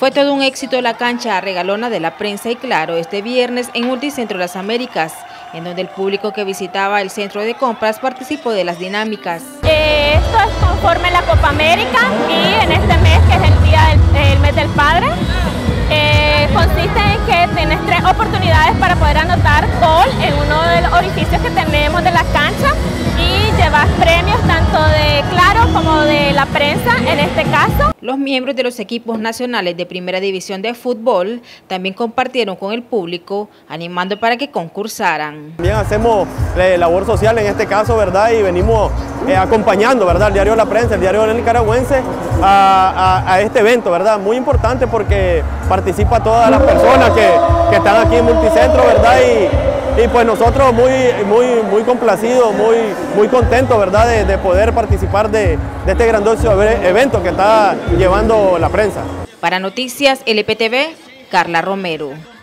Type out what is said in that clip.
Fue todo un éxito la cancha regalona de la prensa y claro este viernes en Multicentro Las Américas, en donde el público que visitaba el centro de compras participó de las dinámicas. Esto es conforme a la Copa América y en este mes, que es el mes del padre, consiste en que tienes 3 oportunidades para poder anotar gol en uno de los orificios que tenemos de la cancha y llevas premios tanto de Claro como de la prensa en este caso. Los miembros de los equipos nacionales de Primera División de Fútbol también compartieron con el público, animando para que concursaran. También hacemos labor social en este caso, ¿verdad? Y venimos acompañando, ¿verdad?, el diario La Prensa, el diario del Nicaragüense, a este evento, ¿verdad? Muy importante porque participa todas las personas que están aquí en Multicentro, ¿verdad? Y pues nosotros muy complacidos, muy contentos, ¿verdad?, de poder participar de este grandioso evento que está llevando la prensa. Para Noticias LPTV, Carla Romero.